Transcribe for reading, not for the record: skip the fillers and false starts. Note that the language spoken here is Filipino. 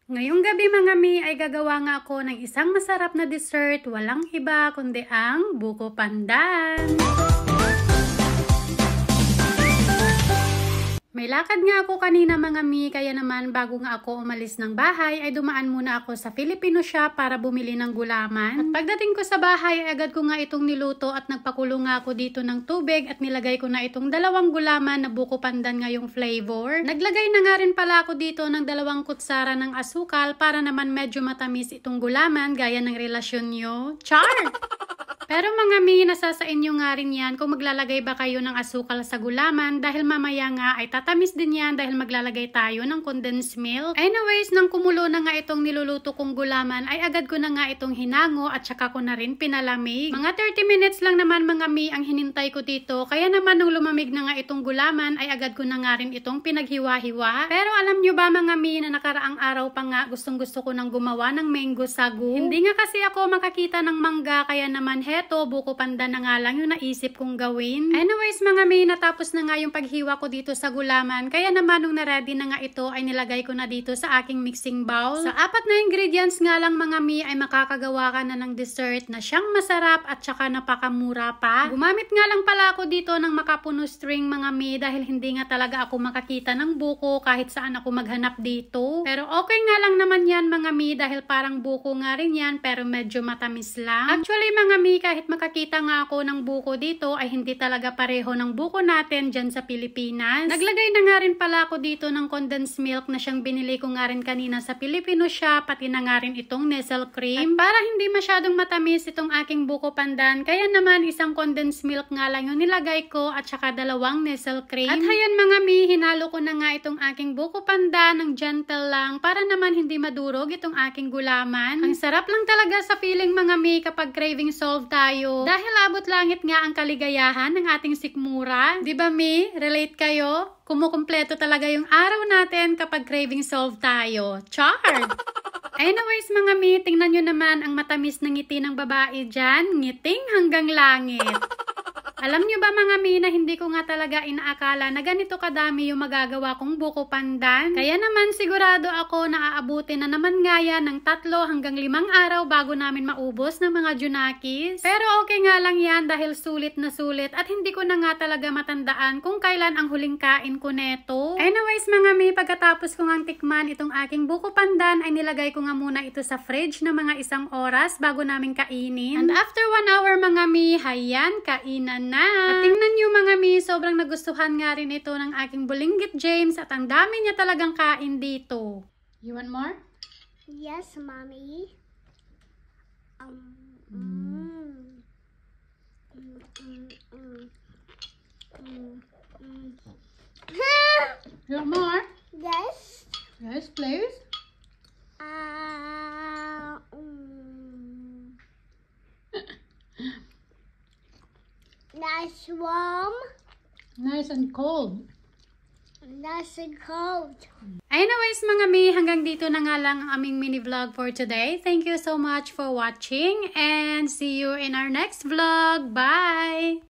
Ngayong gabi mga mi ay gagawa nga ako ng isang masarap na dessert, walang iba kundi ang buko pandan. May lakad nga ako kanina mga mi, kaya naman bago nga ako umalis ng bahay ay dumaan muna ako sa Filipino shop para bumili ng gulaman. At pagdating ko sa bahay ay agad ko nga itong niluto at nagpakulo nga ako dito ng tubig at nilagay ko na itong dalawang gulaman na buko pandan nga yung flavor. Naglagay na nga rin pala ako dito ng 2 kutsara ng asukal para naman medyo matamis itong gulaman gaya ng relasyon nyo. Char! Pero mga mi, nasa sa inyo nga rin yan kung maglalagay ba kayo ng asukal sa gulaman dahil mamaya nga ay tatamis din yan dahil maglalagay tayo ng condensed milk. Anyways, nang kumulo na nga itong niluluto kong gulaman ay agad ko na nga itong hinango at saka ko na rin pinalamig. Mga 30 minutes lang naman mga mi ang hinintay ko dito, kaya naman nung lumamig na nga itong gulaman ay agad ko na nga rin itong pinaghiwa-hiwa. Pero alam nyo ba mga mi na nakaraang araw pa nga gustong gusto ko nang gumawa ng mango sagu. Hindi nga kasi ako makakita ng mangga kaya naman eto, buko pandan na nga lang yung naisip kong gawin. Anyways mga mi, natapos na nga yung paghiwa ko dito sa gulaman. Kaya naman nung na-ready na nga ito ay nilagay ko na dito sa aking mixing bowl. Sa 4 na ingredients nga lang mga mi ay makakagawa ka na ng dessert na siyang masarap at saka napakamura pa. Gumamit nga lang pala ako dito ng makapuno string mga mi dahil hindi nga talaga ako makakita ng buko kahit saan ako maghanap dito. Pero okay nga lang naman yan mga mi dahil parang buko nga rin yan pero medyo matamis lang. Actually mga mi, kahit makakita nga ako ng buko dito ay hindi talaga pareho ng buko natin dyan sa Pilipinas. Naglagay na nga rin pala ako dito ng condensed milk na siyang binili ko nga rin kanina sa Filipino shop, pati na nga rin itong Nestle cream. At para hindi masyadong matamis itong aking buko pandan, kaya naman isang condensed milk nga lang yung nilagay ko at saka 2 Nestle cream. At hayan mga mi, hinalo ko na nga itong aking buko pandan ng gentle lang para naman hindi madurog itong aking gulaman. Ang sarap lang talaga sa feeling mga mi kapag craving solve tayo. Dahil abot langit nga ang kaligayahan ng ating sikmura. Diba mi? Relate kayo? Kumukumpleto talaga yung araw natin kapag craving solve tayo. Char! Anyways mga mi, tingnan nyo naman ang matamis na ngiti ng babae dyan. Ngiting hanggang langit. Alam nyo ba mga mi na hindi ko nga talaga inaakala na ganito kadami yung magagawa kong buko pandan? Kaya naman sigurado ako na aabutin na naman nga yan ng 3 hanggang 5 araw bago namin maubos ng mga junakis. Pero okay nga lang yan dahil sulit na sulit at hindi ko na nga talaga matandaan kung kailan ang huling kain ko neto. Anyways mga mi, pagkatapos ko ngang tikman itong aking buko pandan ay nilagay ko nga muna ito sa fridge na mga 1 oras bago namin kainin. And after 1 hour mga mi, hayan, kainan na. At tingnan nyo mga mi, sobrang nagustuhan nga rin ito ng aking bulinggit James at ang dami niya talagang kain dito. You want more? Yes, Mommy. You want more? Yes. Yes, please. Nice warm. Nice and cold. Nice and cold. Anyways mga mi, hanggang dito na nga lang ang aming mini vlog for today. Thank you so much for watching and see you in our next vlog. Bye!